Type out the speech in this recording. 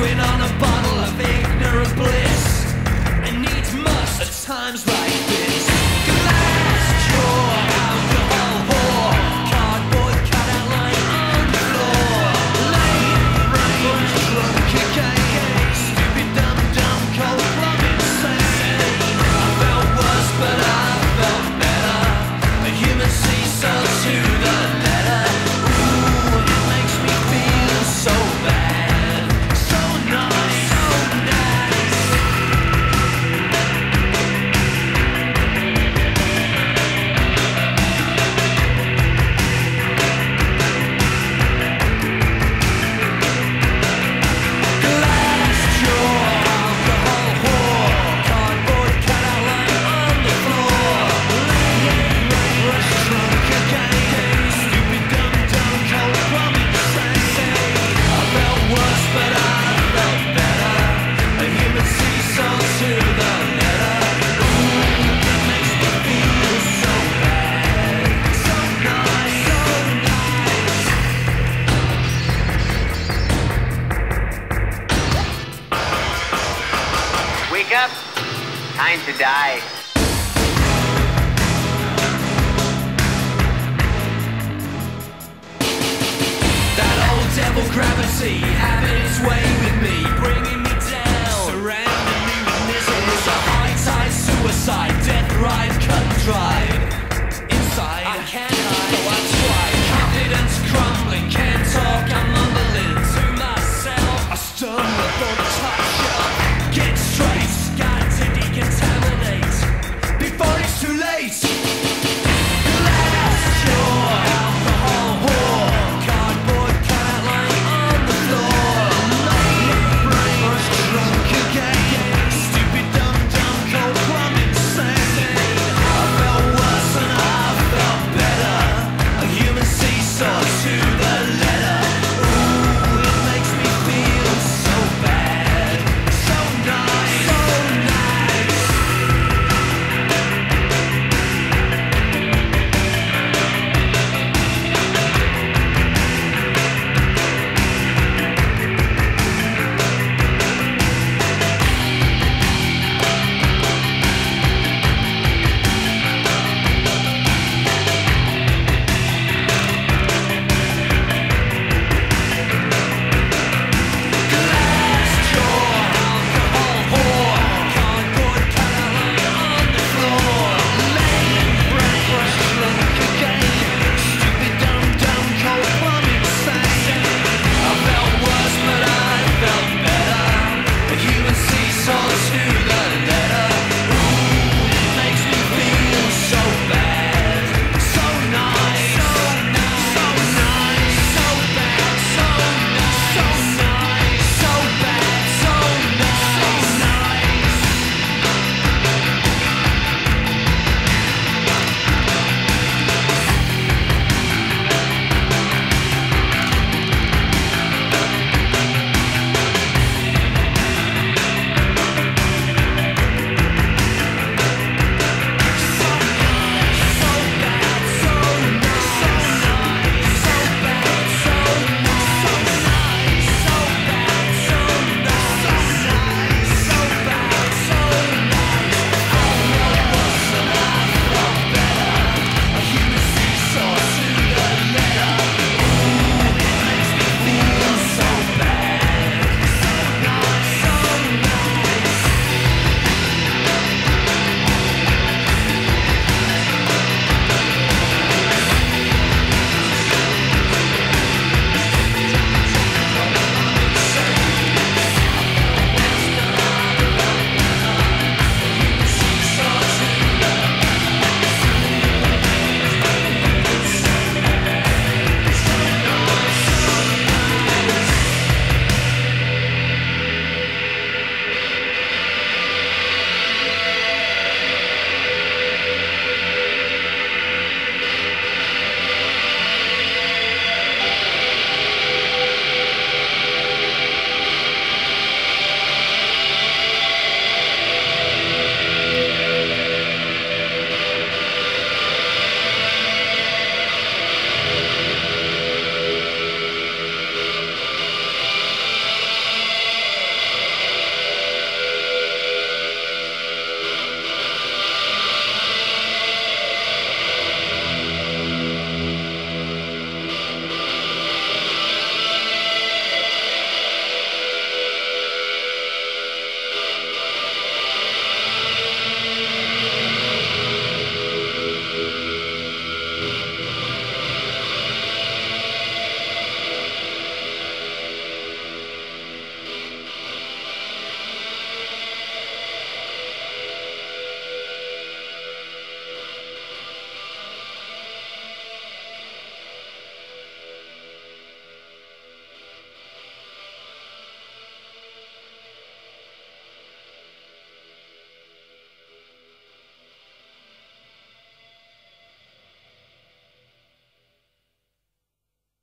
chewing on a bottle of ignorant bliss. It needs must at times like this. Glass jaw, alcohol whore, cardboard cutout lying on the floor. Late range, drunk again, stupid dumb, cold club insane. I felt worse, but I felt better. A human seesaw to the letter. Ooh, it makes me feel so bad, so nice, so nice. Glass jaw, alcohol whore, cardboard cutout lying on the floor. Late rush, drunk again, stupid dumb, cold from insane. I felt worse, but I felt better. A human seesaw to the letter. Ooh, that makes me feel so bad, so nice, so nice. Wake up. Time to die. That old devil gravity having its way